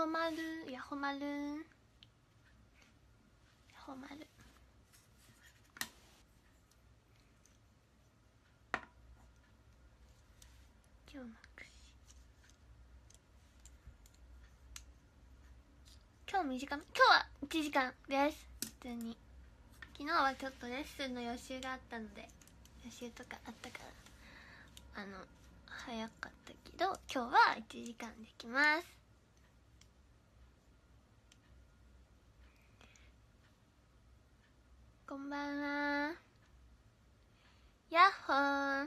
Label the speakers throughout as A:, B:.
A: ほまるやほまるやほまる。今日の今日短め、今日は1時間です。普通に昨日はちょっとレッスンの予習があったので、予習とかあったから早かったけど、今日は1時間できます。こんばんは。やっほー。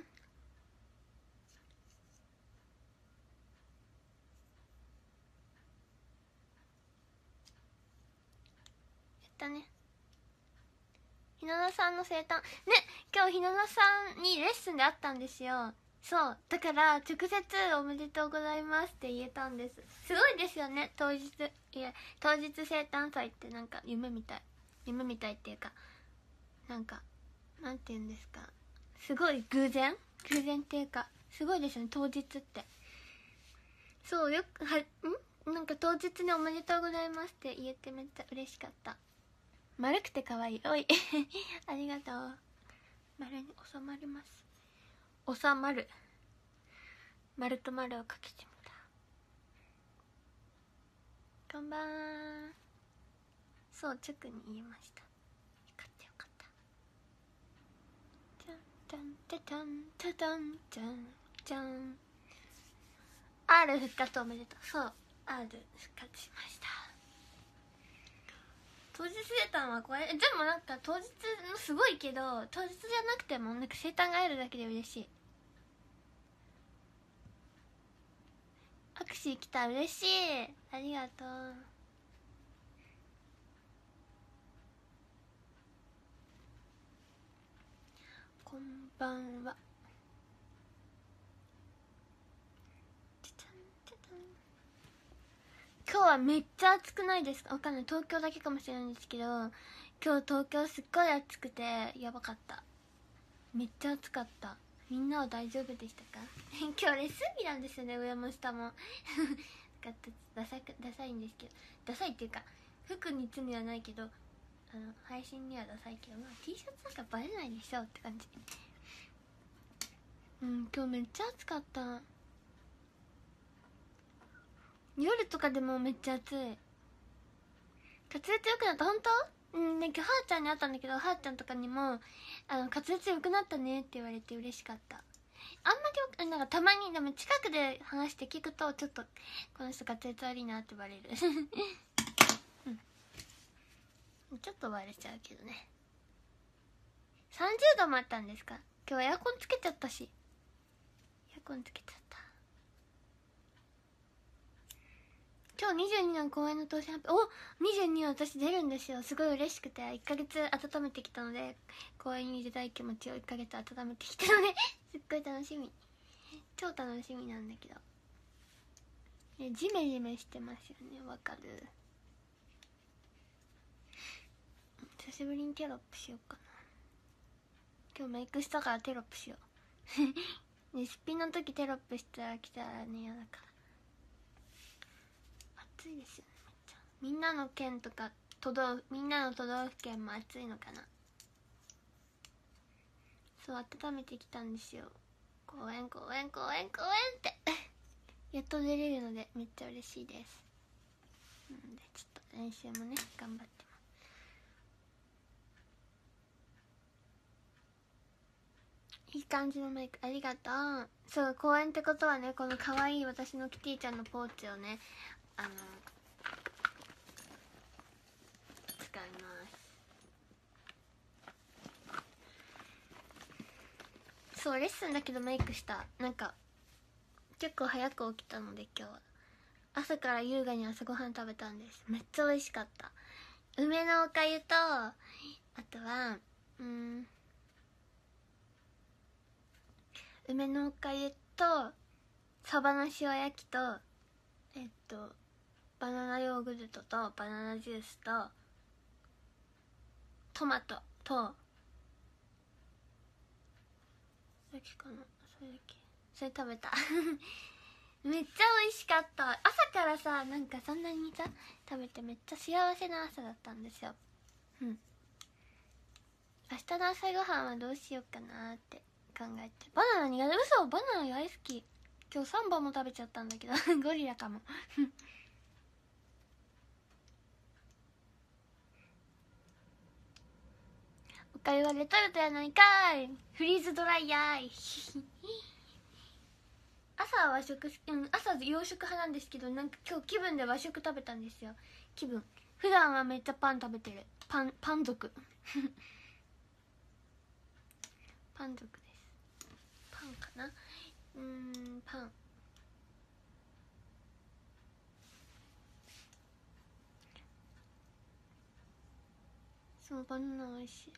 A: ね、ひなのさんの生誕ね、今日ひなのさんにレッスンで会ったんですよ。そうだから直接おめでとうございますって言えたんです。すごいですよね。当日生誕祭ってなんか夢みたいっていうか、なんかなんて言うんですか、すごい偶然っていうか、すごいですよね、当日って。そうよくなんか当日におめでとうございますって言えてめっちゃ嬉しかった。丸くて可愛い。おいありがとう。丸に収まります。収まる。丸と丸をかけてみた。こんばんは。そう、直に言いました。よかったよかった。じゃんじゃんじゃんじゃんじゃんじゃん。R 復活おめでとう。そう、 R 復活しました。当日生誕はこれでもなんか当日のすごいけど、当日じゃなくてもなんか生誕が会えるだけで嬉しい。握手来た、嬉しい、ありがとう。こんばんは。今日はめっちゃ暑くないですか？わかんない、東京だけかもしれないんですけど、今日東京すっごい暑くてやばかった。めっちゃ暑かった。みんなは大丈夫でしたか？今日レッスン日なんですよね、上も下もダサいんですけど、ダサいっていうか服に罪はないけど、配信にはダサいけど、まあ T シャツなんかバレないでしょって感じ。今日めっちゃ暑かった。夜とかでもめっちゃ暑い。滑舌良くなった。本当？なんかはーちゃんに会ったんだけど、はーちゃんとかにも滑舌良くなったねって言われて嬉しかった。あんまりなんかたまにでも近くで話して聞くと、ちょっとこの人滑舌悪いなって言われるちょっと割れちゃうけどね。30度もあったんですか？今日エアコンつけちゃったし。エアコンつけちゃった。今日22の公演の当選発表。お、22私出るんですよ。すごい嬉しくて、1ヶ月温めてきたので、公演に出たい気持ちを1ヶ月温めてきたのですっごい楽しみ、超楽しみなんだけどね。ジメジメしてますよね。わかる。久しぶりにテロップしようかな。今日メイクしたからテロップしようね、すっぴんの時テロップしたら来たらね、嫌だから。暑いですよね、めっちゃ。みんなの県とかみんなの都道府県も暑いのかな。そう、温めてきたんですよ。公園ってやっと出れるのでめっちゃ嬉しいです。なのでちょっと練習もね頑張ってます。いい感じのメイクありがとう。そう、公園ってことはね、この可愛い私のキティちゃんのポーチをね、使います。そう、レッスンだけどメイクした。なんか結構早く起きたので、今日は朝から優雅に朝ごはん食べたんです。めっちゃ美味しかった。梅のおかゆと、あとは梅のおかゆとサバの塩焼きとバナナヨーグルトとバナナジュースとトマトとそれだけかな。それ食べためっちゃ美味しかった。朝からさ、なんかそんなにさ食べてめっちゃ幸せな朝だったんですよ。明日の朝ごはんはどうしようかなって考えて。バナナ苦手。嘘、バナナ大好き。今日3本も食べちゃったんだけどゴリラかもおかゆはレトルトやないかい。フリーズドライヤーい朝は和食、朝洋食派なんですけど、なんか今日気分で和食食べたんですよ。気分。普段はめっちゃパン食べてる。パン族パン族です。パンかな。パン。そう、バナナ美味しい。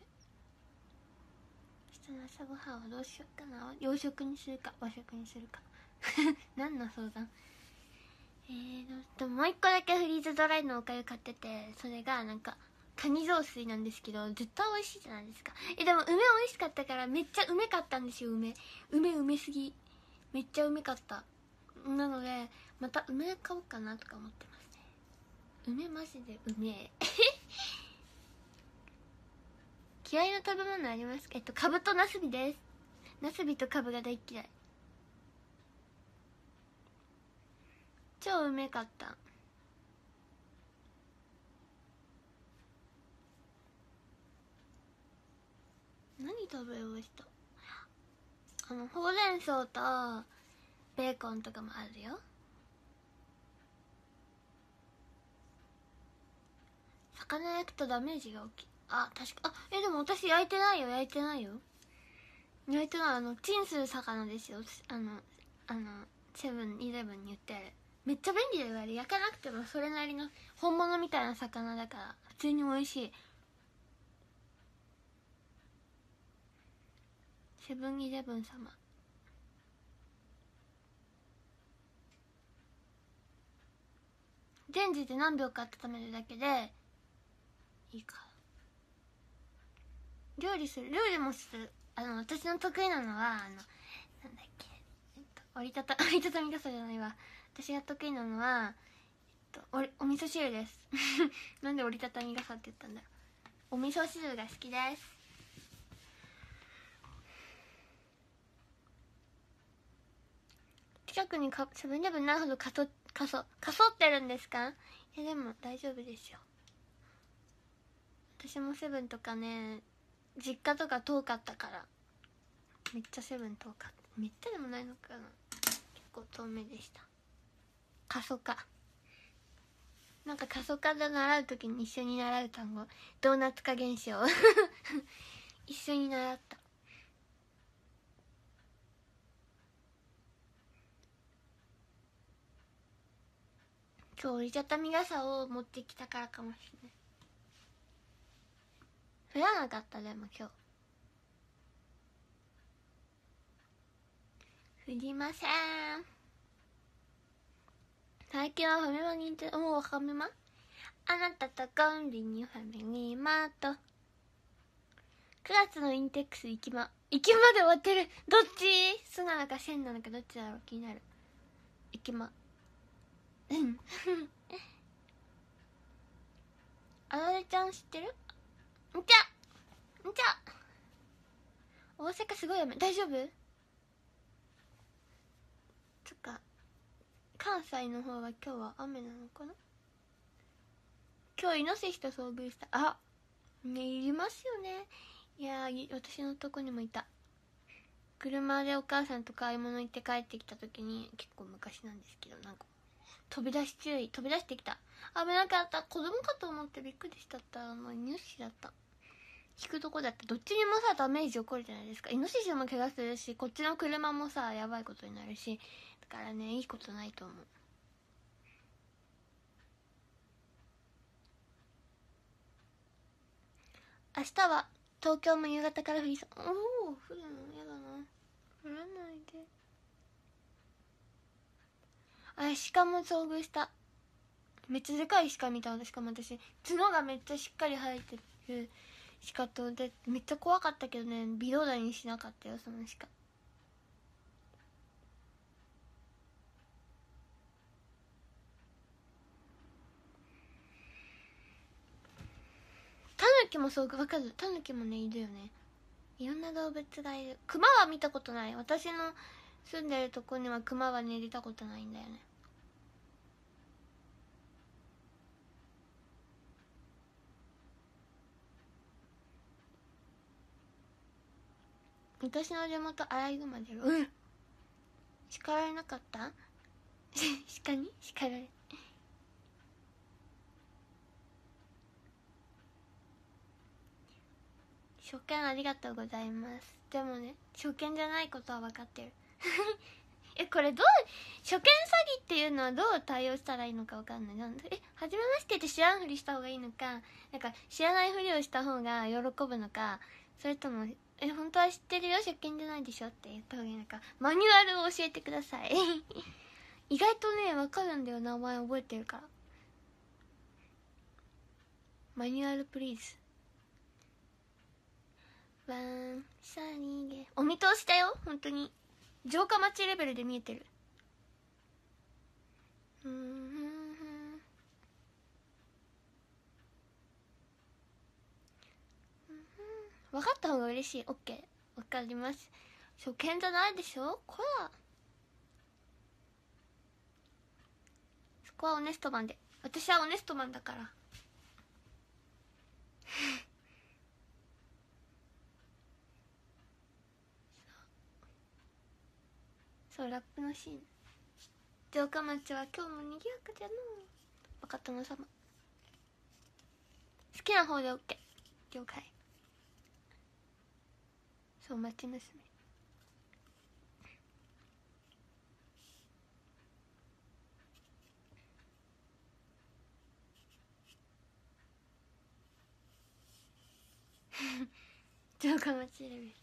A: 明日の朝ごはんはどうしようかな。洋食にするか和食にするか何の相談。もう一個だけフリーズドライのおかゆ買ってて、それがなんかカニ雑炊なんですけど、絶対美味しいじゃないですか。でも梅美味しかったからめっちゃ梅買ったんですよ。梅すぎ。めっちゃ梅買った。なのでまた梅買おうかなとか思ってますね。梅マジで梅嫌いな食べ物ありますか？カブとナスビです。ナスビとカブが大嫌い。超うめかった。何食べました？ほうれん草とベーコンとかもあるよ。魚焼くとダメージが大きい。あ、確か。でも私焼いてないよ。焼いてない。チンする魚ですよ。セブンイレブンに売ってある。めっちゃ便利だよ。あれ焼かなくてもそれなりの本物みたいな魚だから普通に美味しい。セブンイレブン様。レンジで何秒か温めるだけでいいか。料理もする。私の得意なのはなんだっけ、折りたたみ傘じゃないわ。私が得意なのはお味噌汁ですなんで折りたたみ傘って言ったんだろう。お味噌汁が好きです。近くにセブンイレブンないほどかそってるんですか？でも大丈夫ですよ。私もセブンとかね、実家とか遠かったからめっちゃセブン遠かった。めっちゃでもないのかな、結構遠めでした。過疎化、なんか過疎化で習う時に一緒に習う単語、ドーナツ化現象一緒に習った。今日折りたたみ傘を持ってきたからかもしれない。降らなかった。でも今日降りません。最近はファミマに行って、ファミマ、あなたとコンビニファミリーマート。9月のインテックス行きまで終わってる。どっち？スなのかセンなのかどっちだろう、気になる。行きまあられちゃん知ってる？んちゃ大阪すごい雨。大丈夫？そっか、関西の方は今日は雨なのかな。今日イノシシと遭遇した。ね、いりますよね。いや私のとこにもいた。車でお母さんと買い物行って帰ってきた時に、結構昔なんですけど、なんか飛び出してきた。危なかった。子供かと思ってびっくりしたった。イノシシだった。引くとこだった。どっちにもさダメージ起こるじゃないですか。イノシシも怪我するし、こっちの車もさやばいことになるし、だからね、いいことないと思う。明日は東京も夕方から降りそう。降るのやだな。降らないで。鹿も遭遇した。めっちゃでかい鹿見た。しかも私角がめっちゃしっかり生えてる鹿とで、めっちゃ怖かったけどね、微動だにしなかったよ、その鹿。 ぬきもそうわかる。タヌキもねいるよね。いろんな動物がいる。クマは見たことない。私の住んでるとこにはクマはね出たことないんだよね。私の地元アライグマ出る。うん。叱られなかった鹿に叱られ。初見ありがとうございます。でもね、初見じゃないことは分かってるこれどう、初見詐欺っていうのはどう対応したらいいのか分かんない。なんで初めましてって知らんふりした方がいいのか、なんか知らないふりをした方が喜ぶのか、それとも本当は知ってるよ初見じゃないでしょって言った方がいいのか、マニュアルを教えてください意外とね分かるんだよ、名前覚えてるから。マニュアルプリーズ。ワンサニゲお見通しだよ、本当に城下町レベルで見えてる。分かった方が嬉しい。オッケー、分かります。初見じゃないでしょこら。そこはオネストマンで。私はオネストマンだからそうラップのシーン。城下町は今日も賑やかじゃのバカ殿様。好きな方で OK。 了解。そう町娘城下町レベル。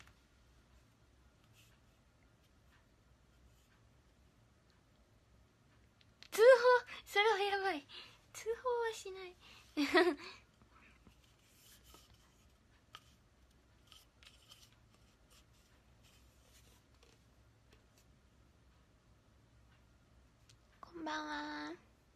A: 通報、それはやばい。通報はしないこんばんは。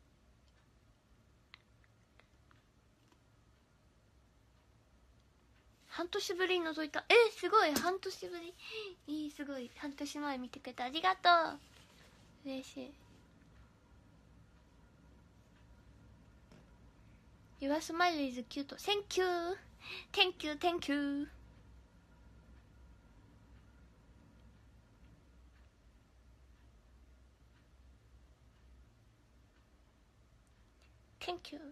A: 半年ぶりに覗いた。すごい、半年ぶり。すごい、半年前見てくれてありがとう。嬉しい。Your smile is cute. Thank you. Thank you, thank you. Thank you.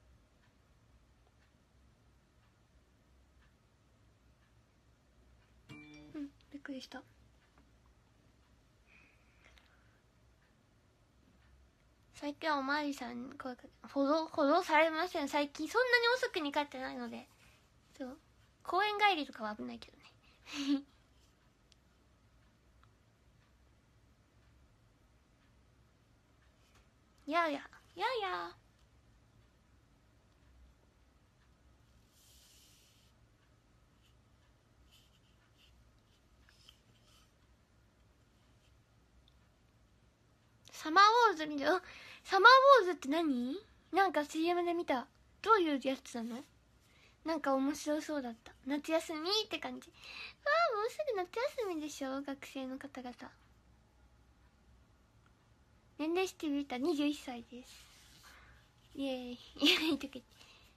A: びっくりした。最近はおまわりさんに声かけ、フォローされません。最近そんなに遅くに帰ってないので。そう。公園帰りとかは危ないけどね。やや、やや。サマーウォーズ見る。サマーウォーズって何？なんか CM で見た。どういうやつなの？なんか面白そうだった。夏休みって感じ。ああ、もうすぐ夏休みでしょ、学生の方々。年齢してみた。21歳です。イエーイ。イエーイとか言って。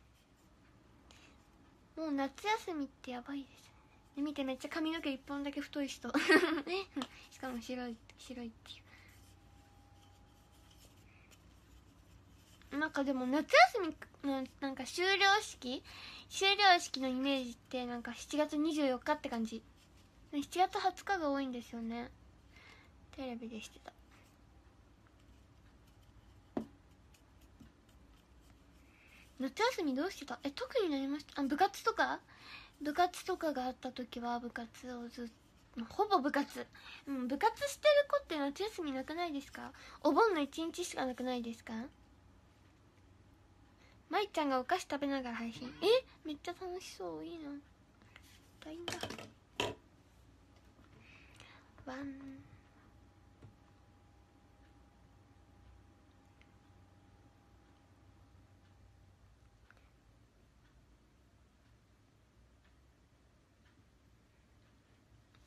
A: もう夏休みってやばいですね。見て、めっちゃ髪の毛一本だけ太い人。しかも白いっていう。なんかでも夏休みのなんか終了式のイメージってなんか7月24日って感じ。7月20日が多いんですよね。テレビでしてた。夏休みどうしてた？特になりました？部活とかがあった時は部活をほぼ部活。部活してる子って夏休みなくないですか？お盆の1日しかなくないですか？まいちゃんがお菓子食べながら配信。めっちゃ楽しそう。いいな。大変だ。ワン。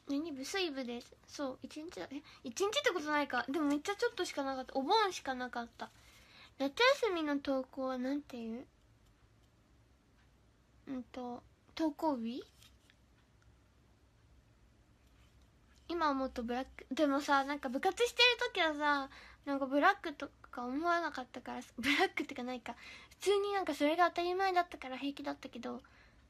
A: 何部？水部です。そう、1日だ。1日ってことないか。でもめっちゃちょっとしかなかった。お盆しかなかった。夏休みの登校はなんていう？登校日？今思うとブラック。でもさ、なんか部活してる時はさ、なんかブラックとか思わなかったから、ブラックってかないか、普通になんかそれが当たり前だったから平気だったけど、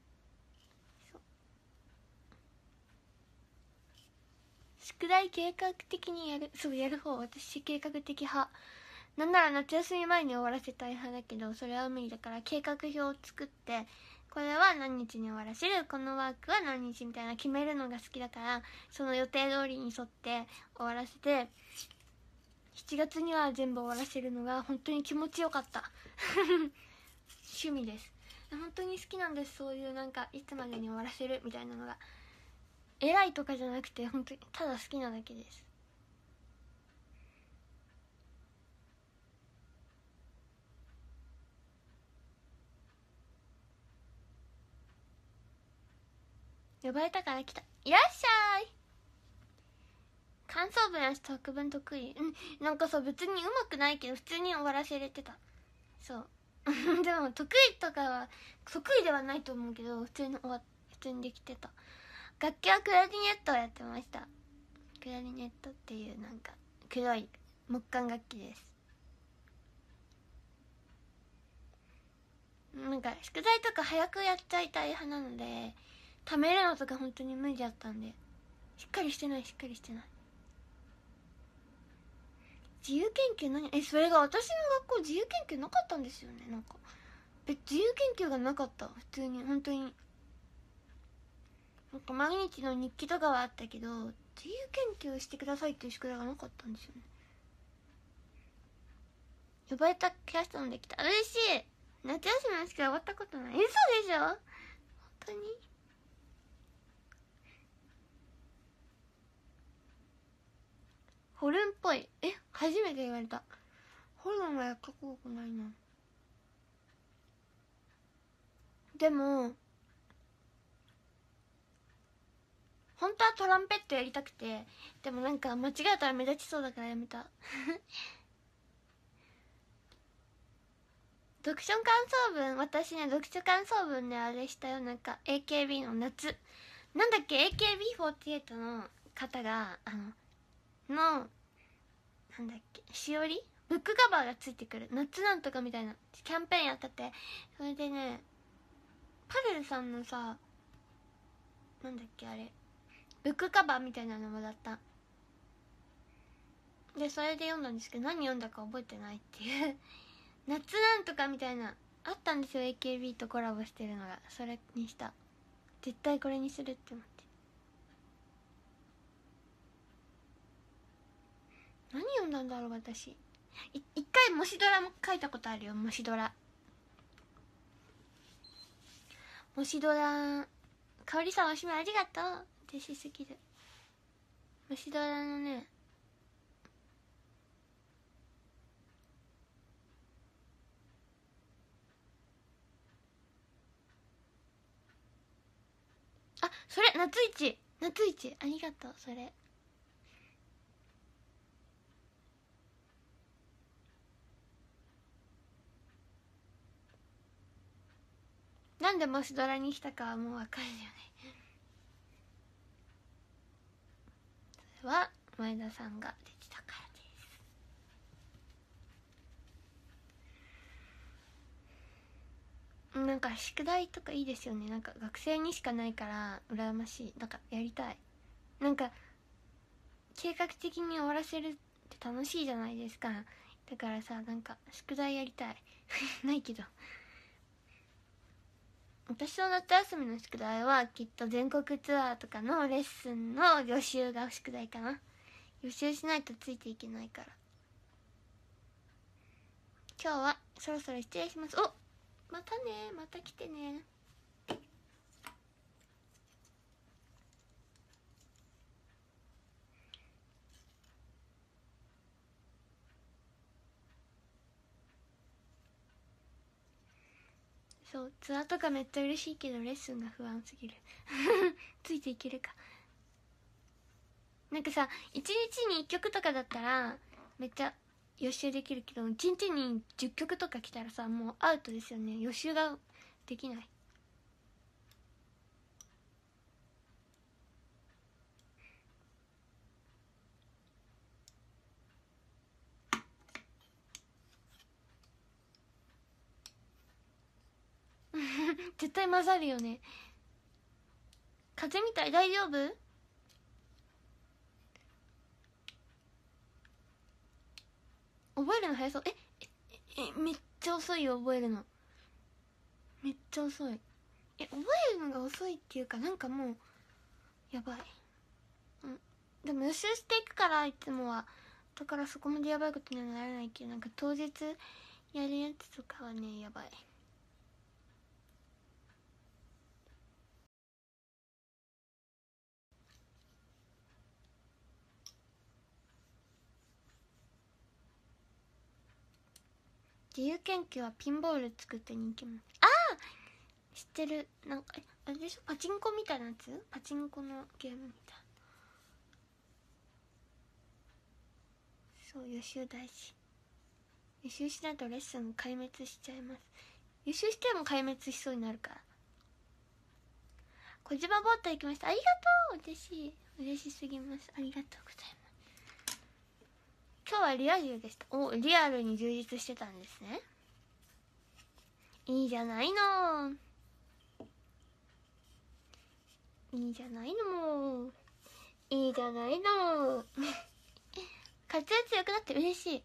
A: 宿題計画的にやる。そう、やる方。私計画的派。なんなら夏休み前に終わらせたい派だけど、それは無理だから計画表を作って、これは何日に終わらせる、このワークは何日みたいな決めるのが好きだから、その予定通りに沿って終わらせて、7月には全部終わらせるのが本当に気持ちよかった趣味です。本当に好きなんです。そういうなんかいつまでに終わらせるみたいなのが偉いとかじゃなくて、本当にただ好きなだけです。呼ばれたから来た。いらっしゃい。感想文や作文得意？なんかさ、別にうまくないけど普通に終わらせれてた。そうでも得意とかは得意ではないと思うけど、普通にできてた。楽器はクラリネットをやってました。クラリネットっていうなんか黒い木管楽器です。なんか宿題とか早くやっちゃいたい派なので、貯めるのとか本当に無理だったんで、しっかりしてない。自由研究それが私の学校自由研究なかったんですよね。なんか自由研究がなかった。普通に本当になんか毎日の日記とかはあったけど、自由研究してくださいっていう宿題がなかったんですよね。呼ばれた気がしたので来た。嬉しい。夏休みの宿題終わったことない。嘘でしょ？本当に？ホルンっぽい。初めて言われた。ホルンはやったことないな。でも本当はトランペットやりたくて、でもなんか間違えたら目立ちそうだからやめた読書感想文、私ね、読書感想文であれしたよ。なんか AKB の夏、なんだっけ、 AKB48 の方がなんだっけ、しおりブックカバーがついてくる夏なんとかみたいなキャンペーンやったって。それでね、パルルさんのさ、なんだっけあれ、ブックカバーみたいなのもらった。でそれで読んだんですけど、何読んだか覚えてないっていう夏なんとかみたいなあったんですよ、 AKB とコラボしてるのが。それにした。絶対これにするって思って。何読んだんだろう私。一回模試ドラも書いたことあるよ。模試ドラかおりさんおしめありがとう。弟子すぎる。模試ドラのね、あ、それ夏一ありがとう。それなんで模試ドラにしたかはもう分かるよね。それは前田さんが出てたからです。なんか宿題とかいいですよね。なんか学生にしかないから羨ましい。なんかやりたい。なんか計画的に終わらせるって楽しいじゃないですか。だからさ、なんか宿題やりたいないけど。私の夏休みの宿題はきっと全国ツアーとかのレッスンの予習が宿題かな。予習しないとついていけないから。今日はそろそろ失礼します。お、またね、また来てね。そう、ツアーとかめっちゃ嬉しいけどレッスンが不安すぎるついていけるか。 なんかさ1日に1曲とかだったらめっちゃ予習できるけど、1日に10曲とか来たらさもうアウトですよね。予習ができない。絶対混ざるよね。風みたい。大丈夫？覚えるの早そう。めっちゃ遅いよ覚えるの。めっちゃ遅い。覚えるのが遅いっていうか、なんかもうやばい。でも予習していくからいつもは。だからそこまでやばいことにはならないけど、なんか当日やるやつとかはねやばい。自由研究はピンボール作って人気者。ああ知ってる。なんかあれでしょ、パチンコみたいなやつ、パチンコのゲームみたいな。そう、予習大事。予習しないとレッスン壊滅しちゃいます。予習しても壊滅しそうになるから。小島ボート行きました。ありがとう。嬉しい、嬉しすぎます。ありがとうございます。今日はリア充でした。リアルに充実してたんですね。いいじゃないの、いいじゃないの、いいじゃないの。滑舌強くなって嬉しい。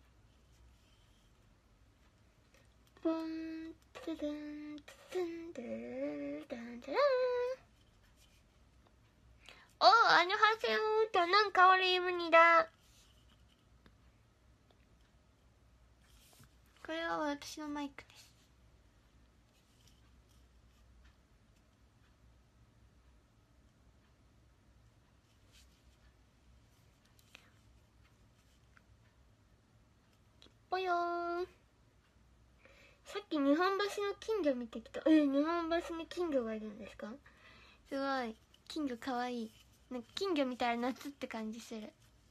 A: ブンツドゥンツンドゥダンダラン。アニョハセヨーとなんか悪い無理だ。これは私のマイクです。ぽよー。さっき日本橋の金魚見てきた。日本橋に金魚がいるんですか？すごい。金魚かわいい。なんか金魚見たら夏って感じする。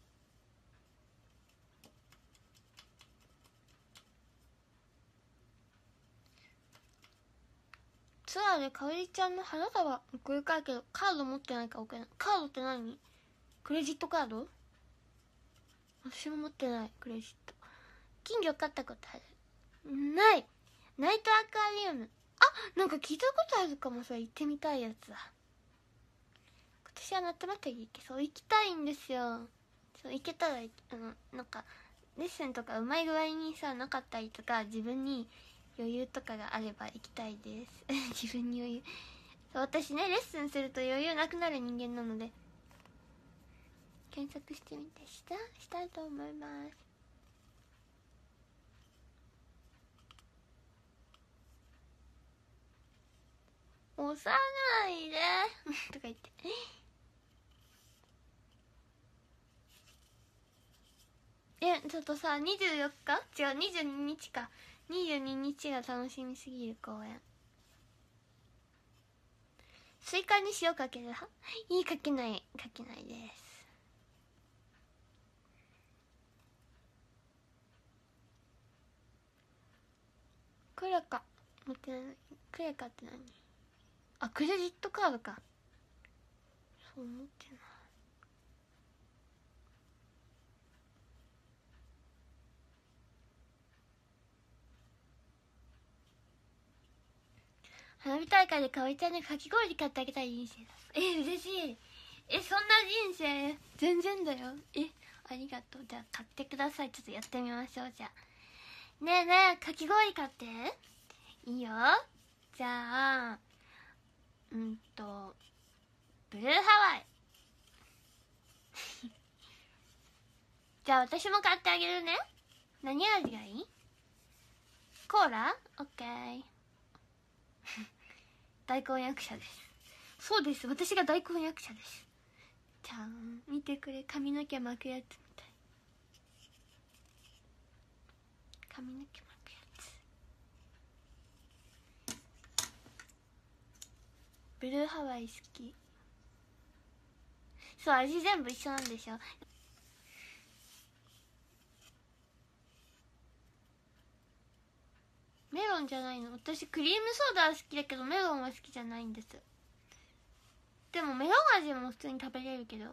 A: ツアーでかおりちゃんの花束送り返けどカード持ってないから送れない。カードって何？クレジットカード？私も持ってないクレジット。金魚飼ったことある？ない。ナイトアクアリウム。なんか聞いたことあるかも。それ行ってみたいやつだ。今年は夏祭り行けそう。行きたいんですよ。そう行けたらなんかレッスンとかうまい具合にさなかったりとか、自分に余裕とかがあれば行きたいです自分に余裕。そう、私ねレッスンすると余裕なくなる人間なので、検索してみてしたいと思います。押さないでとか言ってちょっとさ24日違う22日か、22日が楽しみすぎる公演。スイカに塩かける？かけないです。クレカ持ってない。クレカって何？クレジットカードか。そう思ってない。花火大会でかおりちゃんにかき氷買ってあげたい人生だ。嬉しい。そんな人生全然だよ。ありがとう。じゃあ買ってください。ちょっとやってみましょう。じゃあねえかき氷買って。いいよ。じゃあブルーハワイじゃあ私も買ってあげるね。何味がいい？コーラ？オッケー大根役者です。そうです、私が大根役者です。じゃあ見てくれ、髪の毛巻くやつみたい。髪の毛巻くやつ。ブルーハワイ好き。 そう、味全部一緒なんでしょ。メロンじゃないの。私クリームソーダは好きだけどメロンは好きじゃないんです。でもメロン味も普通に食べれるけど。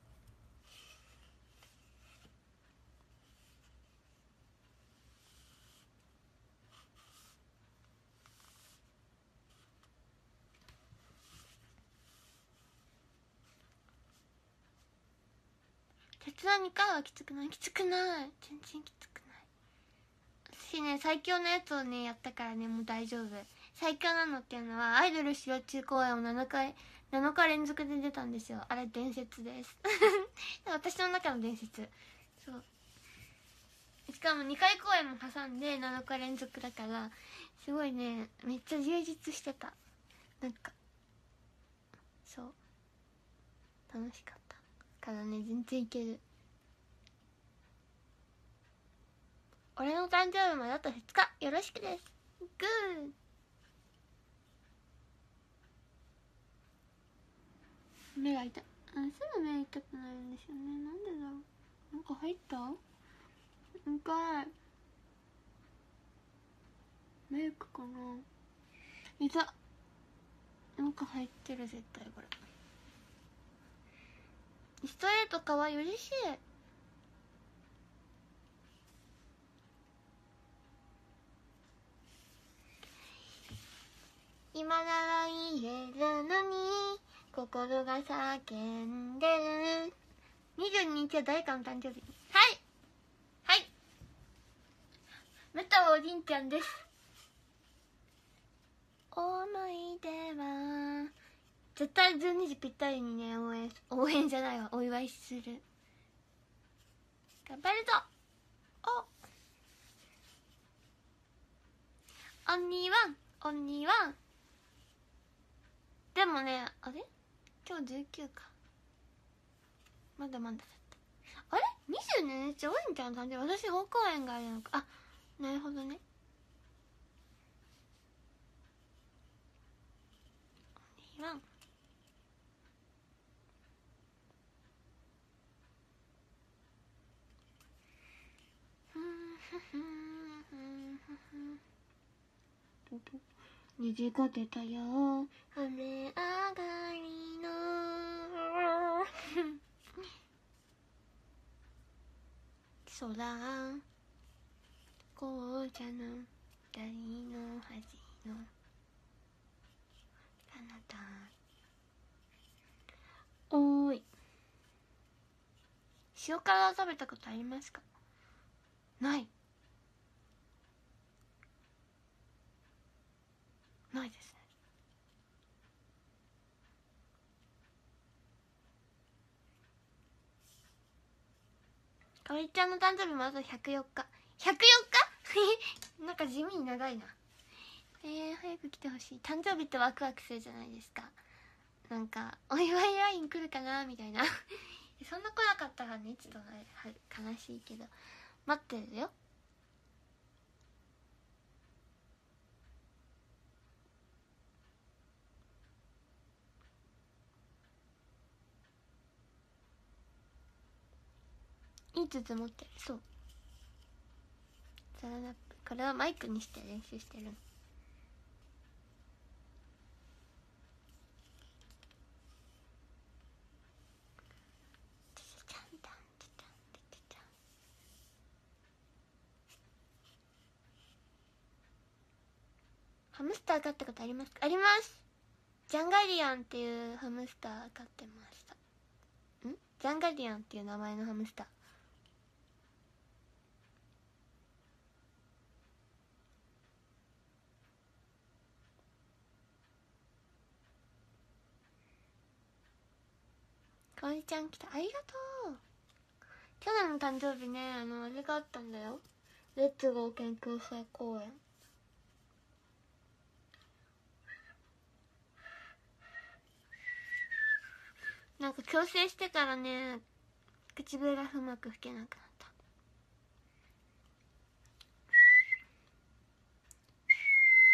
A: 鉄道2回はきつくない？きつくない。全然きつくない。私ね、最強のやつをねやったからね、もう大丈夫。最強なのっていうのはアイドル主要中公演を7日連続で出たんですよ。あれ伝説です私の中の伝説。そう、しかも2回公演も挟んで7日連続だから、すごいね、めっちゃ充実してた。なんかそう、楽しかったからね、全然いける。俺の誕生日まであと2日、よろしくです。グー。目が痛い。すぐ目痛くなるんですよね。なんでだろう。なんか入った？痛い。メイクかな。痛っ。なんか入ってる、絶対これ。ストレートかわいい、嬉しい。今なら言えるのに心が叫んでる。22日は誰かの誕生日。はいはい、メタおじんちゃんです。思い出は絶対12時ぴったりにね、応援じゃないわ、お祝いする。頑張るぞ。オンニーワン、オンニーワン。でもね、あれ今日19か。まだまだだった。あれ22日おじんちゃんの誕生日。私本公演があるのか。あ、なるほどね。オンニーワン。虹が出たよ、雨上がりの空、紅茶の台の端のあなた。おーい、塩辛食べたことありますか？ないですね。かおりちゃんの誕生日もあと104日。104日なんか地味に長いな。早く来てほしい。誕生日ってワクワクするじゃないですか。なんかお祝いライン来るかなみたいなそんな来なかったらね、ちょっと悲しいけど、待ってるよ。いい筒持ってる。そう、サラダップ。これはマイクにして練習してるの。ハムスター飼ったことありますか？あります。ジャンガリアンっていうハムスター飼ってました。ジャンガリアンっていう名前のハムスター。かおりちゃん来た、ありがとう。去年の誕生日ね、あれがあったんだよ。レッツゴー研究生公演。なんか矯正してからね、唇がうまく吹けなくなった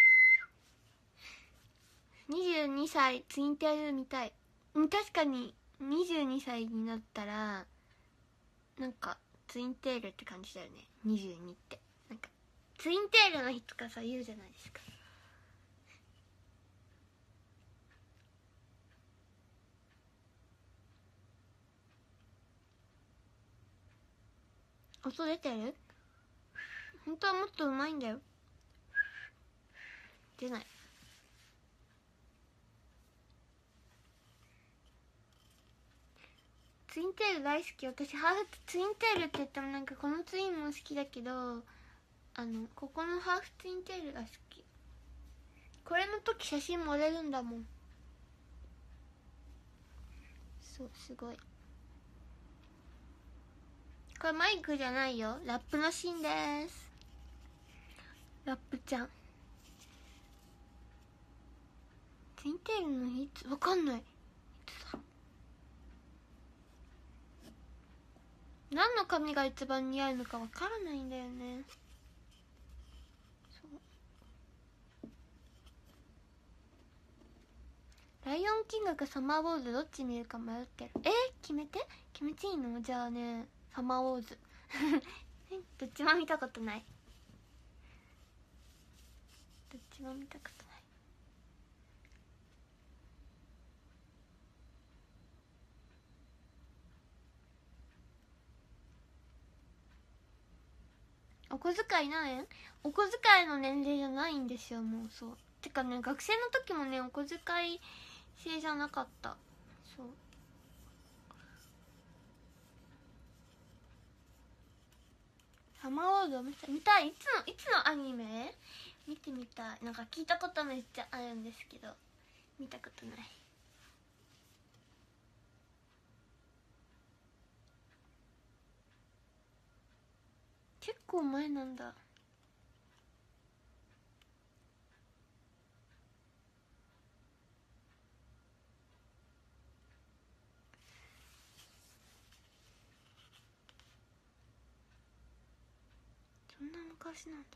A: 。22歳ツインテールみたい。確かに 22歳になったらなんかツインテールって感じだよね。22ってなんかツインテールの日とかさ言うじゃないですか。音出てる？本当はもっとうまいんだよ。出ない。ツインテール大好き。私ハーフツインテールって言ってもなんかこのツインも好きだけど、ここのハーフツインテールが好き。これの時写真盛れるんだもん。そうすごい。これマイクじゃないよ、ラップのシーンです。ラップちゃん。ツインテールの日いつ？わかんない。いつだ？何の髪が一番似合うのかわからないんだよね。そうライオンキングかサマーウォーズどっち見るか迷ってる。決めていいの？じゃあねサマーウォーズどっちも見たことない。どっちも見たことない。お小遣い何円？お小遣いの年齢じゃないんですよ。もうそうてかね、学生の時もねお小遣い制じゃなかった。そうサマーウォーズを見たい。いつのアニメ見てみたい。なんか聞いたことめっちゃあるんですけど見たことない。結構前なんだ。そんな昔なんだ。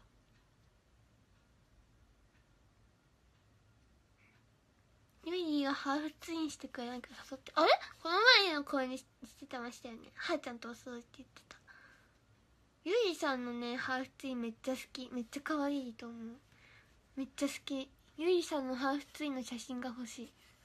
A: ユイがハーフツインしてくれないか誘って。あれこの前の声にしてましたよね。はーちゃんとおそうって言ってた。ユイさんのねハーフツインめっちゃ好き。めっちゃ可愛いと思う。めっちゃ好き。ユイさんのハーフツインの写真が欲しい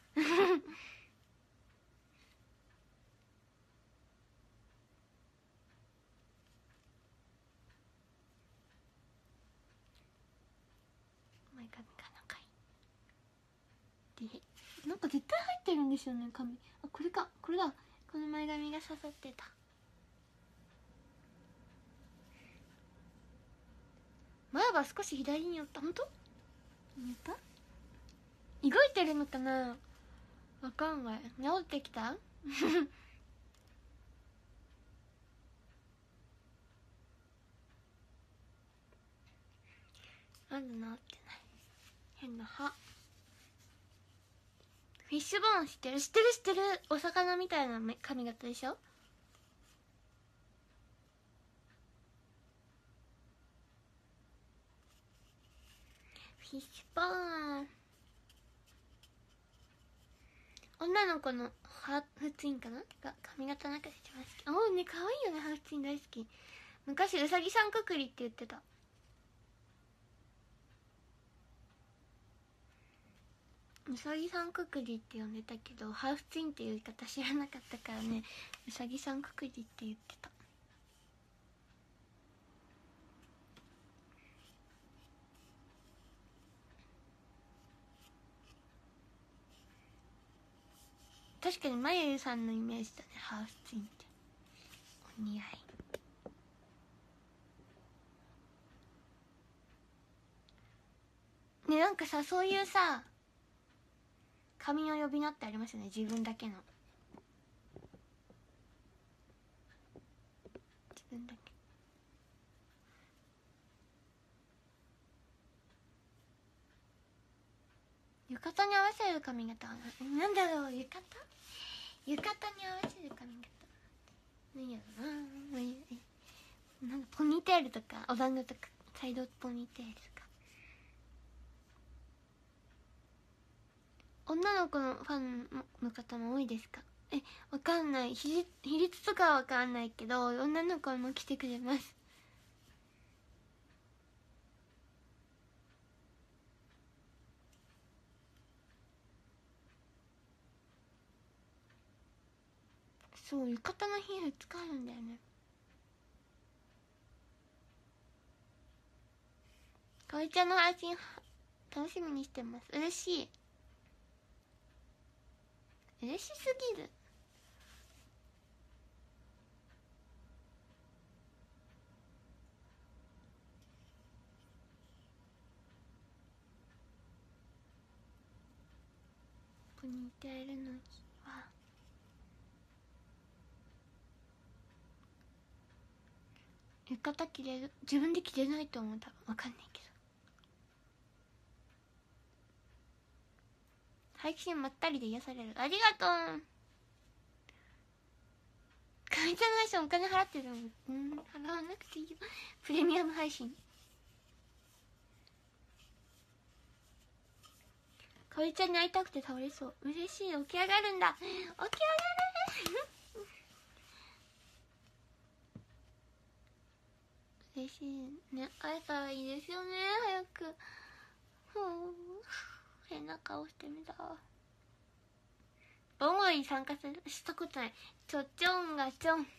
A: 前髪が長いで、なんか絶対入ってるんですよね髪。あ、これか、これだ。この前髪が刺さってた。前歯少し左に寄った。ほんと？寄った？動いてるのかな。わかんない。治ってきたなんで治ってない。変な歯。フィッシュボーン知ってる？知ってる。お魚みたいな髪型でしょ。フィッシュボーン。女の子のハーフツインかなが髪型なんか一番好き。おおね、可愛いよね。ハーフツイン大好き。昔うさぎさんくくりって言ってた。うさぎさんくくりって呼んでたけど、ハーフツインっていう言い方知らなかったからね、うさぎさんくくりって言ってた。確かにまゆゆさんのイメージだね、ハーフツインって。お似合いね。なんかさ、そういうさ髪の呼び名ってありますよね、自分だけの。自分だけ。浴衣に合わせる髪型はなんだろう。浴衣に合わせる髪型なんやろな。なんかポニーテールとかお団子とかサイドポニーテールとか。女の子のファンの方も多いですか？ わかんない、比率とかはわかんないけど女の子も来てくれます。そう、浴衣の日2日あるんだよね。かおりちゃんの配信楽しみにしてます。嬉しい、嬉しすぎる。ポニーテールの日は浴衣着れる？自分で着れないと思う、多分。わかんないけど。配信まったりで癒される。ありがとう。かみちゃんの配信お金払ってるの？払わなくていいよ。プレミアム配信。かおりちゃんに会いたくて倒れそう。嬉しい。起き上がるんだ。起き上がる嬉しいね。会えたらいいですよね、早く。変な顔してみた。盆踊りに参加したことない。ちょんがちょん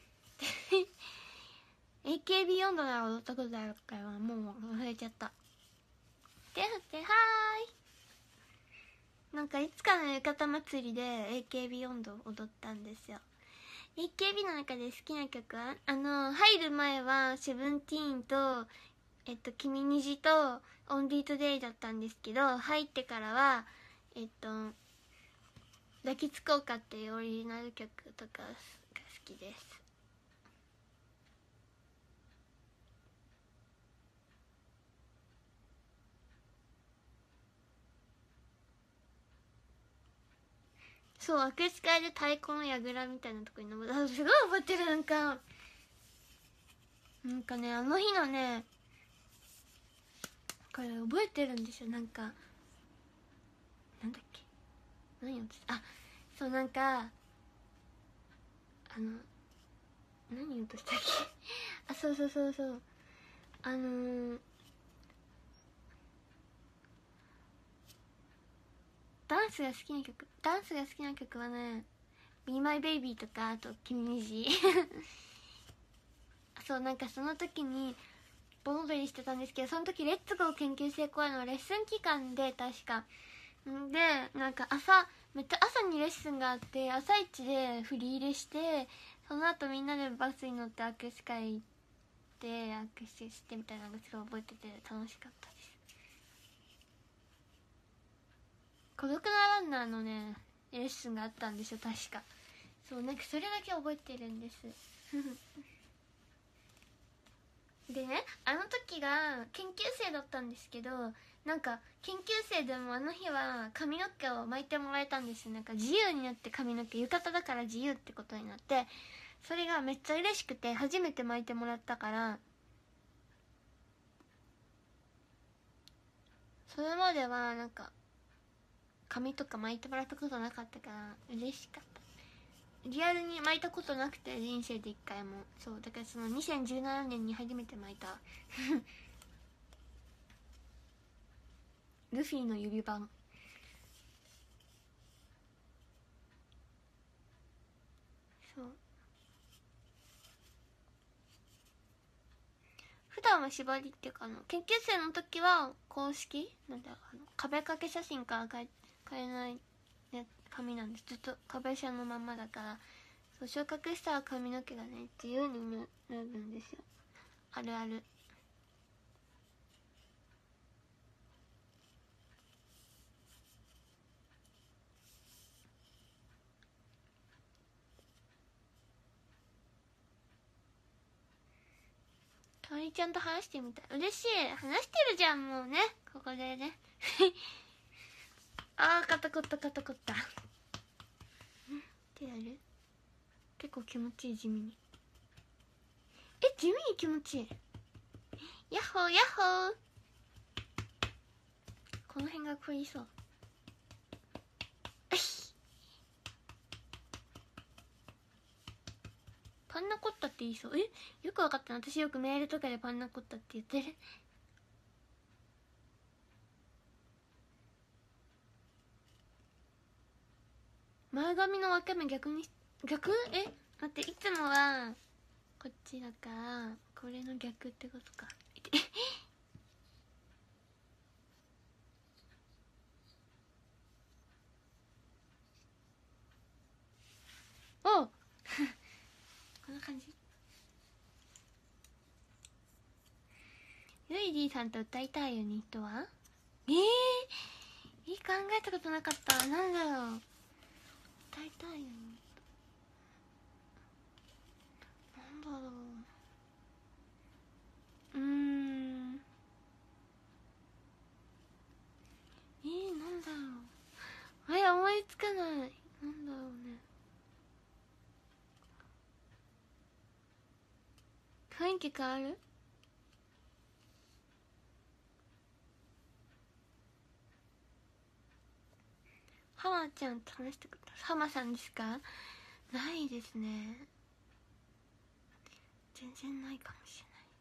A: AKB 温度なら踊ったことあるからもう忘れちゃった。手振ってはーい。なんかいつかの浴衣祭りで AKB 温度を踊ったんですよ。AKB の中で好きな曲は入る前はセブンティーンと君虹とオンリートデイだったんですけど、入ってからは抱きつこうかっていうオリジナル曲とかが好きです。そう、握手会で太鼓の櫓みたいなとこに登った。すごい覚えてる。なんかね、あの日のね、これ覚えてるんですよ。なんかなんだっけ、何をそう、なんか何言おうとしたっけそうダンスが好きな曲はね「Be My Baby」とか、あと「君虹」そう、なんかその時に盆踊りしてたんですけど、その時レッツゴー研究生コアのレッスン期間で、確かで、なんかめっちゃ朝にレッスンがあって、朝一で振り入れして、その後みんなでバスに乗って握手会行って握手してみたいなのがすごい覚えてて楽しかったです。孤独なランナーのねレッスンがあったんですよ、確か。そう、なんかそれだけ覚えてるんですでね、あの時が研究生だったんですけど、なんか研究生でもあの日は髪の毛を巻いてもらえたんですよ。なんか自由になって、髪の毛浴衣だから自由ってことになって、それがめっちゃ嬉しくて、初めて巻いてもらったから。それまではなんか髪とか巻いてもらったことなかったから嬉しかった。リアルに巻いたことなくて、人生で一回も。そうだから、その2017年に初めて巻いたルフィの指番。そう、普段は縛りっていうか、研究生の時は公式なんだ、壁掛け写真から変えない、ね、髪なんです。ずっと壁写のまんまだから。そう、昇格したら髪の毛がね自由になるんですよ。あるある。かおりちゃんと話してみたい。嬉しい。話してるじゃんもうね、ここでね肩こった手やる。結構気持ちいい、地味に。地味に気持ちいい。ヤッホーヤッホー。この辺が凝りそう。 って言いそう。よくわかったな。私よくメールとかでパンナコッタって言ってる。前髪の分け目逆に逆？待って、いつもはこっちだからこれの逆ってことか。おうこんな感じ。ユイディさんと歌いたいユニットは？考えたことなかった。なんだろう、歌いたいユニットなんだろう。なんだろう。思いつかない。なんだろうね。雰囲気変わる？ハマちゃんと話してくれた。ハマさんですか？ないですね。全然ないかもしれ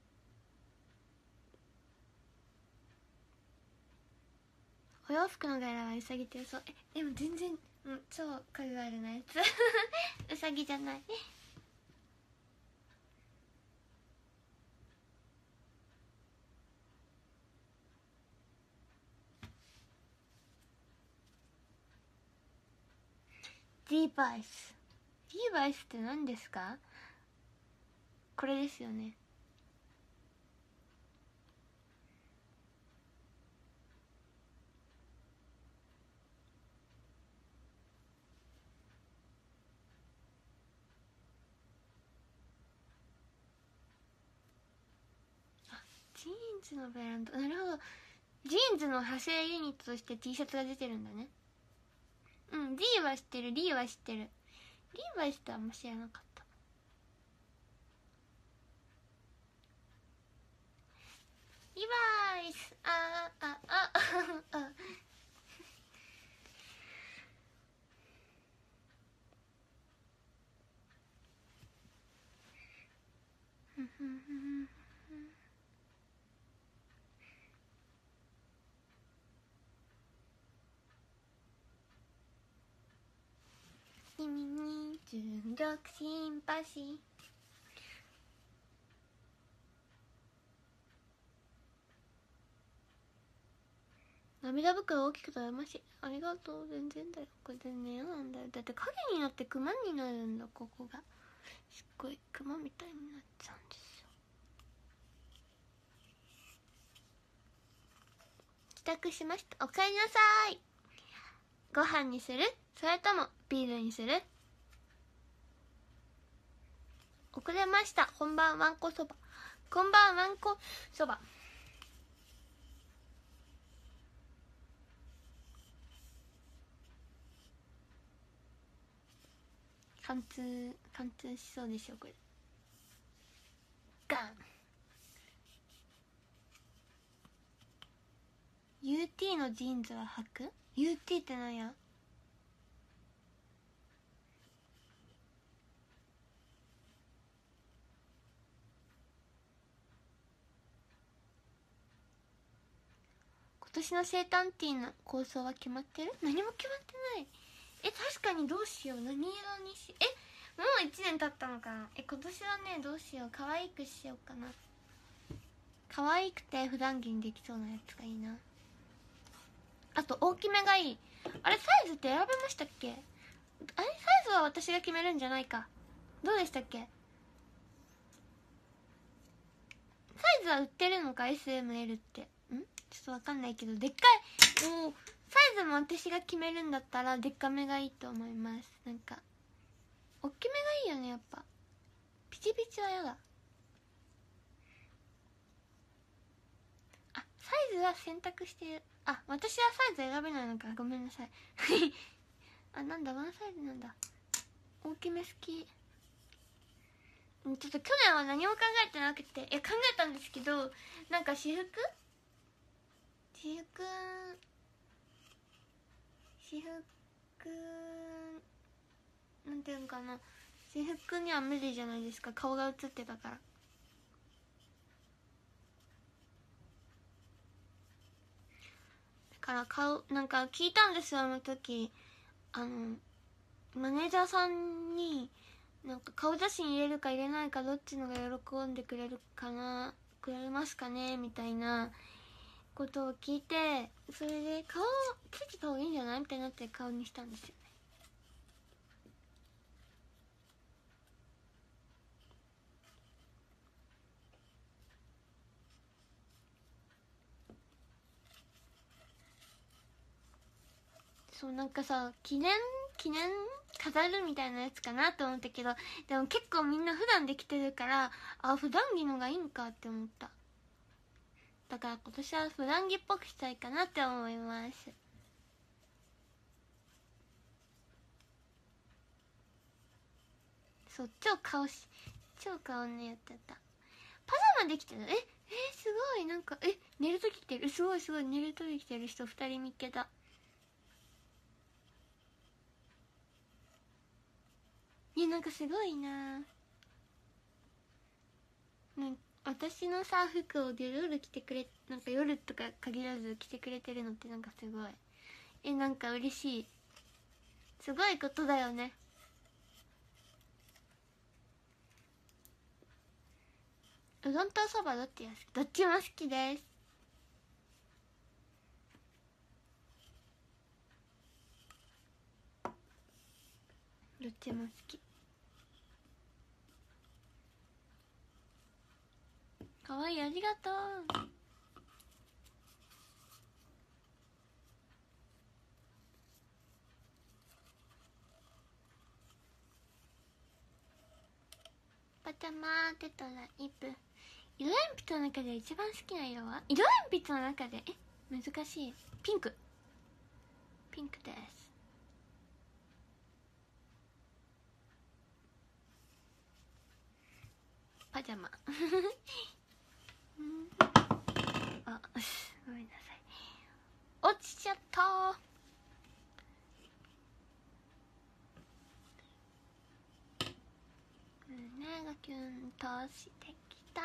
A: ない。お洋服の柄はウサギってそう。でも全然、超カジュアルなやつ。ウサギじゃない。ディーバイス。ディーバイスって何ですか？これですよね。ジーンズのブランド。なるほど。ジーンズの派生ユニットとして T シャツが出てるんだね。D は知ってる。リーは知ってる。リーバイスってあんま知らなかった。リバイス。君に純力シンパシー。涙袋大きくて羨ましい。ありがとう。全然だよ。これ全然嫌なんだよ。だって影になってクマになるんだ。ここがすっごいクマみたいになっちゃうんですよ。帰宅しました。おかえりなさい。ご飯にする？それともビールにする？遅れました。こんばんわんこそば。こんばんわんこそば。貫通しそうでしょこれ。ガン。 UT のジーンズは履く？ UT ってなんや？今年の生誕ティーの構想は決まってる？何も決まってない。確かにどうしよう。何色にもう1年経ったのかな。今年はね、どうしよう。可愛くしようかな。可愛くて普段着にできそうなやつがいいな。あと大きめがいい。あれサイズって選べましたっけ？あれサイズは私が決めるんじゃないか。どうでしたっけ？サイズは売ってるのか？ SML ってちょっとわかんないけど、でっかいサイズも私が決めるんだったらでっかめがいいと思います。なんか大きめがいいよね。やっぱピチピチはやだ。サイズは選択してる。私はサイズ選べないのか。ごめんなさい。なんだワンサイズなんだ。大きめ好き。ちょっと去年は何も考えてなくて、考えたんですけど、なんか私服なんていうのかな、私制服には無理じゃないですか、顔が映ってたから。だから顔なんか聞いたんですよ、あの時。マネージャーさんになんか顔写真入れるか入れないかどっちのが喜んでくれるかな、くれますかねみたいなことを聞いて、それで顔つけた方がいいんじゃないみたいになって顔にしたんですよね。そうなんかさ、記念飾るみたいなやつかなと思ったけど、でも結構みんな普段できてるから、あ、普段着のがいいんかって思った。だから今年は普段着っぽくしたいかなって思います。そう、超顔ねやってた。パジャマできてる。すごい、なんか寝るとき着てる。すごい寝るとき着てる人2人見っけた。なんかすごいな。私のさ服を夜着てくれ、なんか夜とか限らず着てくれてるのってなんかすごいなんか嬉しい、すごいことだよね。うどんとそばどっちも好きです。どっちも好き。かわいい、ありがとう。パタマーテトライプ。色鉛筆の中で一番好きな色は、色鉛筆の中で難しい。ピンクです。パジャマあ、ごめんなさい、落ちちゃった。胸がキュンとしてきた。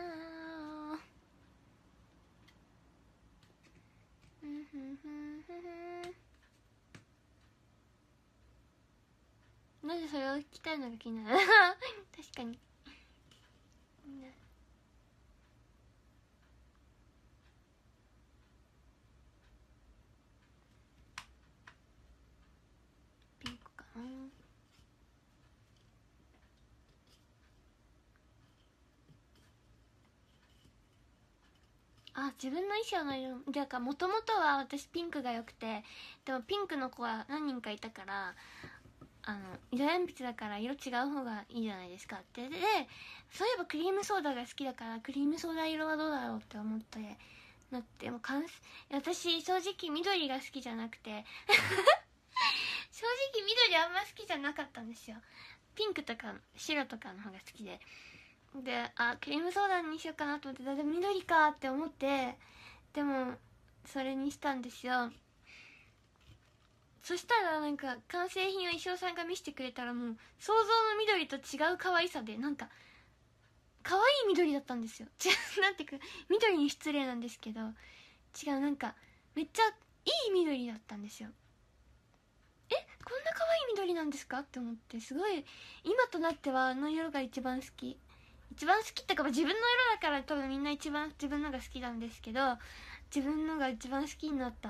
A: なぜそれを聞きたいのが気になる確かに。ピンクかな。あ、自分の衣装の色だから、もともとは私ピンクが良くて、でもピンクの子は何人かいたから、色鉛筆だから色違う方がいいじゃないですかって。でそういえばクリームソーダが好きだから、クリームソーダ色はどうだろうって思ってなって、もう私正直緑が好きじゃなくて正直緑あんま好きじゃなかったんですよ。ピンクとか白とかの方が好きで、クリームソーダにしようかなと思って、でも緑かって思って、でもそれにしたんですよ。そしたらなんか完成品を衣装さんが見せてくれたら、もう想像の緑と違う可愛さで、なんか可愛い緑だったんですよ。なんていうか緑に失礼なんですけど、違う、なんかめっちゃいい緑だったんですよ。こんな可愛い緑なんですかって思って、すごい今となってはあの色が一番好きってか、自分の色だから多分みんな一番自分のが好きなんですけど、自分のが一番好きになった。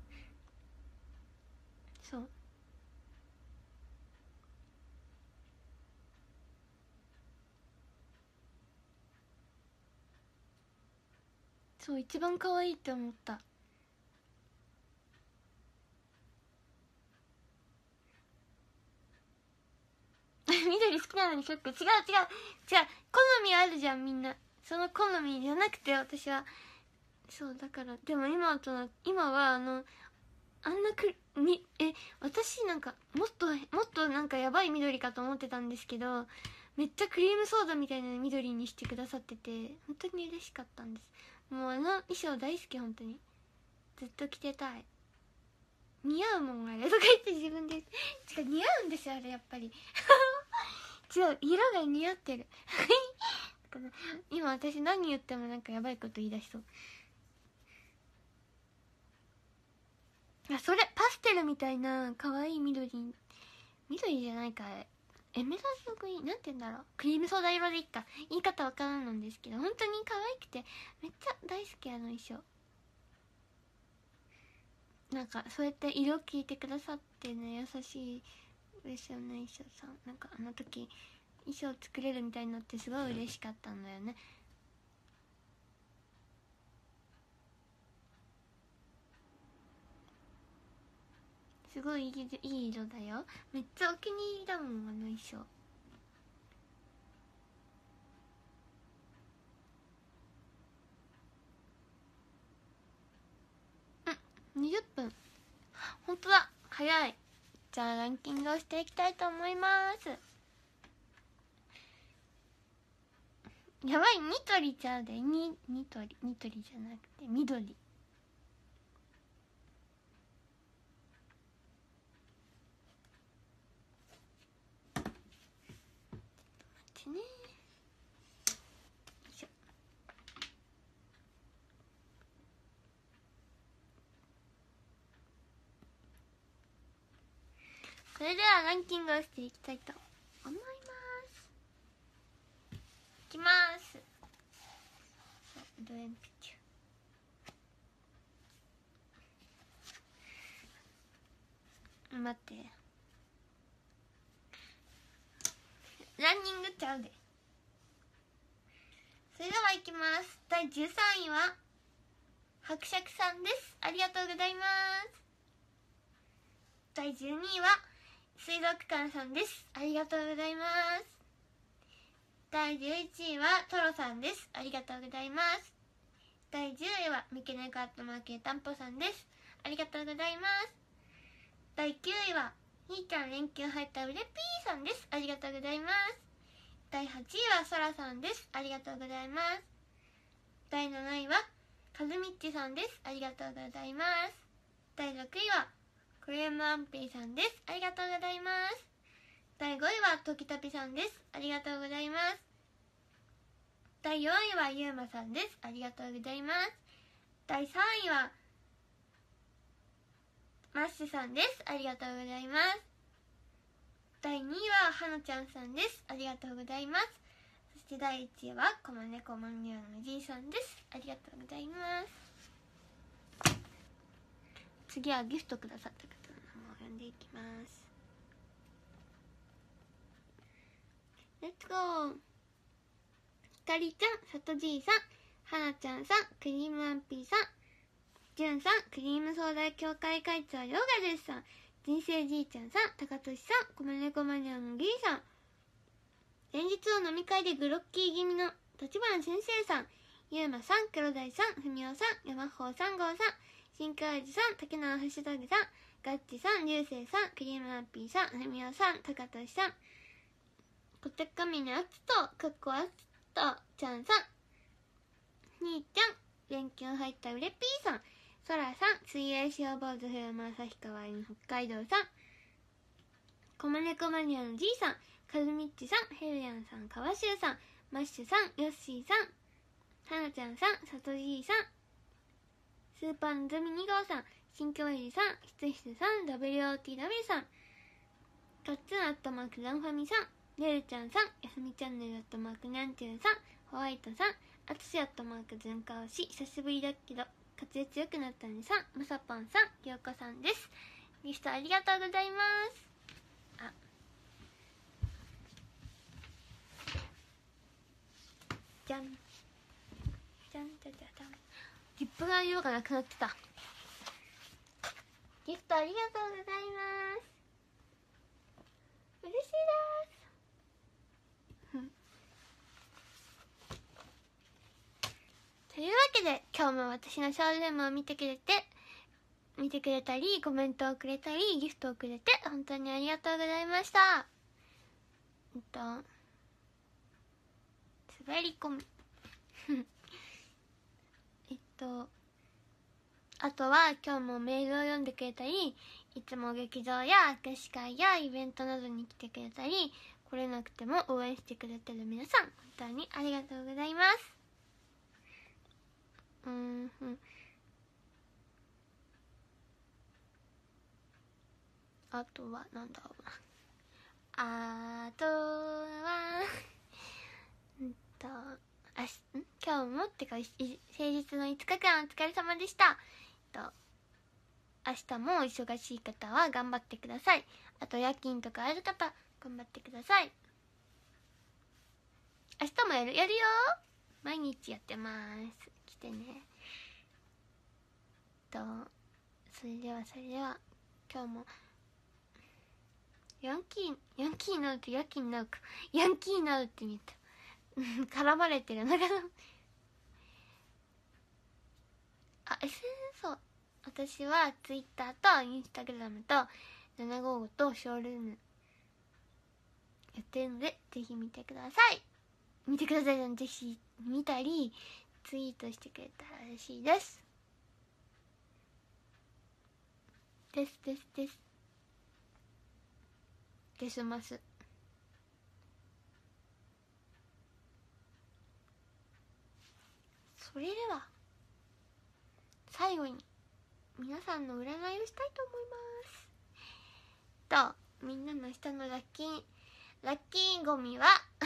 A: そう一番可愛いって思った緑好きなのにショック。違う好みあるじゃんみんな。その好みじゃなくて、私はそうだから。でも今は私なんかもっとなんかやばい緑かと思ってたんですけど、めっちゃクリームソーダみたいな緑にしてくださってて、本当に嬉しかったんです。もうあの衣装大好き、本当にずっと着てたい。似合うもんあれとか言って自分で似合うんですよあれ、やっぱり違う、色が似合ってる今私何言ってもなんかやばいこと言い出しそう。それパステルみたいな可愛い緑じゃないか、エメラルドグリーン、なんて言うんだろう、クリームソーダ色でいいか、言い方わからんのですけど、本当に可愛くてめっちゃ大好き、あの衣装。なんかそうやって色聞いてくださってね、優しいですよね、衣装さん。なんかあの時衣装作れるみたいになってすごい嬉しかったんだよね。すごいいい色だよ。めっちゃお気に入りだもん、あの衣装。20分、ほんとだ、早い。じゃあランキングをしていきたいと思います。やばい、ニトリちゃうで、ニトリじゃなくて緑。待ってね。それではランキングをしていきたいと思います。いきます。ドエンピチュ、待って、ランニングちゃうで。それではいきます。第13位は伯爵さんです。ありがとうございます。第12位は水族館さんです。ありがとうございます。第11位はトロさんです。ありがとうございます。第10位は三毛猫アットマークたんぽさんです。ありがとうございます。第9位はひーちゃん連休入ったうれぴーさんです。ありがとうございます。第8位はそらさんです。ありがとうございます。第7位はかずみっちさんです。ありがとうございます。第6位はクレームアンピーさんです。ありがとうございます。第5位はときたぴさんです。ありがとうございます。第4位はゆうまさんです。ありがとうございます。第3位はマッシュさんです。ありがとうございます。第2位ははなちゃんさんです。ありがとうございます。そして第1位はこまねこまんにゃのおじいさんです。ありがとうございます。次はギフトくださった方の名前を読んでいきます。レッツゴー。ひかりちゃん、さとじいさん、はなちゃんさん、クリームアンピーさん、じゅんさん、クリームソーダ協会会長ヨガですさん、人生じいちゃんさん、たかとしさん、こまねこマニアのギーさん、連日の飲み会でグロッキー気味の立花先生さん、ゆうまさん、黒鯛さん、ふみおさん、山ほうさんごうさん、新川寺さん、竹縄ハッシュタグさん、ガッチさん、流星さん、クリームアンピーさん、ふみおさん、たかとしさん、こてかみのあつと、かっこあつとちゃんさん、にーちゃん、連休入ったうれぴーさん、そらさん、水泳塩坊主風間旭川に北海道さん、こまねこマニアのじいさん、かずみっちさん、ヘルヤンさん、かわしゅうさん、マッシュさん、ヨッシーさん、はなちゃんさん、さとじいさん、スーパーのぞみ2号さん、新京入りさん、ひつひつさん、WOTW さん、ガッツンアットマークザンファミさん、ねるちゃんさん、やすみチャンネルアットマークにゃんちゅうさん、ホワイトさん、あつしアットマークずんかおし、久しぶりだけど滑舌よくなったねさん、まさぱんさん、ようこさんです。ギフトありがとうございます。あ、じゃんじゃんじゃじゃじゃん、リップが色がなくなってた。ギフトありがとうございます。嬉しいですというわけで今日も私のショールームを見てくれたり、コメントをくれたり、ギフトをくれて本当にありがとうございました。滑り込みあとは今日もメールを読んでくれたり、いつも劇場や握手会やイベントなどに来てくれたり、 来れなくても応援してくれてる皆さん、本当にありがとうございます。あとはなんだろうな、あとは今日もってか平日の5日間お疲れ様でした。明日も忙しい方は頑張ってください。あと夜勤とかある方頑張ってください。明日もやるよ。毎日やってます。来てね。それでは今日もヤンキーになると夜勤になるか、ヤンキーになるって見た絡まれてるなんかそう、私は Twitter と Instagram と755とショールームやってるので、ぜひ見てください。ぜひ見たりツイートしてくれたら嬉しいです。ですます。それでは最後に皆さんの占いをしたいと思います。みんなの明日のラッキーゴミは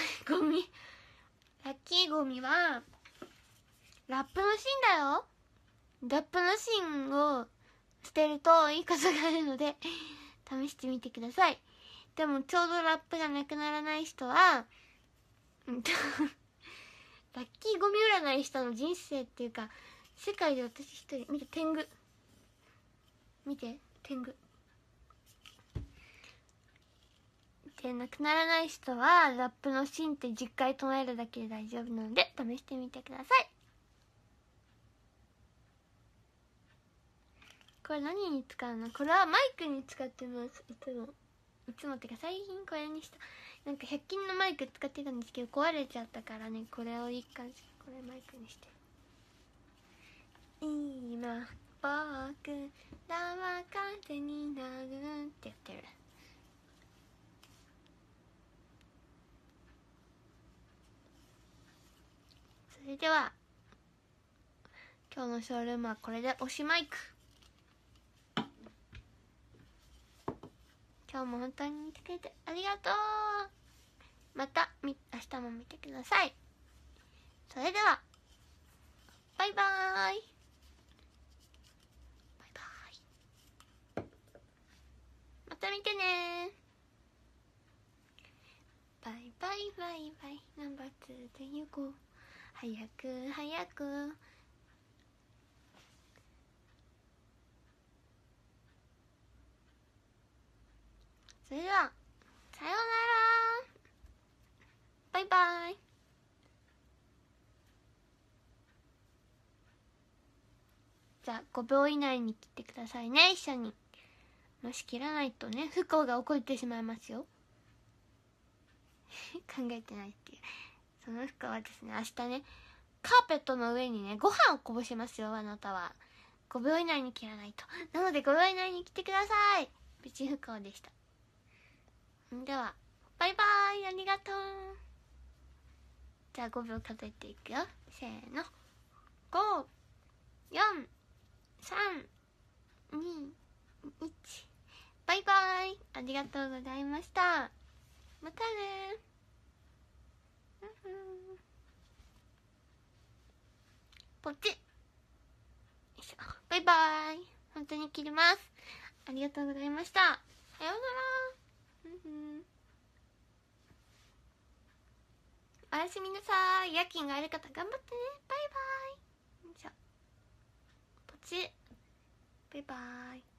A: ラッキーゴミはラップの芯だよ。ラップの芯を捨てるといいことがあるので試してみてください。でもちょうどラップがなくならない人はラッキーゴミ占いしたの人生っていうか世界で私一人。見て天狗、でなくならない人はラップの芯って10回唱えるだけで大丈夫なので試してみてください。これ何に使うの？これはマイクに使ってます。いつもってか最近これにした。なんか100均のマイク使ってたんですけど壊れちゃったからね、これを一貫してこれマイクにして。今僕らは風になるってやってる。それでは今日のショールームはこれでおしまいく。今日も本当に見てくれてありがとう。また明日も見てください。それではバイバーイ。また見てね。バイナンバー2で行こう。早くそれではさようなら。バイバイ。じゃあ5秒以内に切ってくださいね、一緒に。もし切らないとね、不幸が起こってしまいますよ考えてないっていう。その不幸はですね、明日ね、カーペットの上にね、ご飯をこぼしますよ、あなたは。5秒以内に切らないと。なので5秒以内に切ってください。プチ不幸でした。ではバイバイ、ありがとう。じゃあ5秒数えていくよ。せーの。5、4、3、2、1。バイバイ、ありがとうございました。またね。ポチッ。バイバイ。本当に切ります。ありがとうございました。さようなら。おやすみなさい。夜勤がある方頑張ってね。バイバイ。じゃあポチッ。バイバイ。